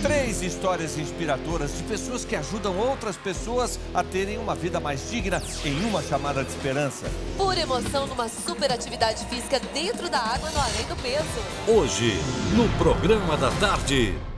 3 histórias inspiradoras de pessoas que ajudam outras pessoas a terem uma vida mais digna em uma chamada de esperança. Pura emoção numa super atividade física dentro da água no Além do Peso. Hoje, no Programa da Tarde.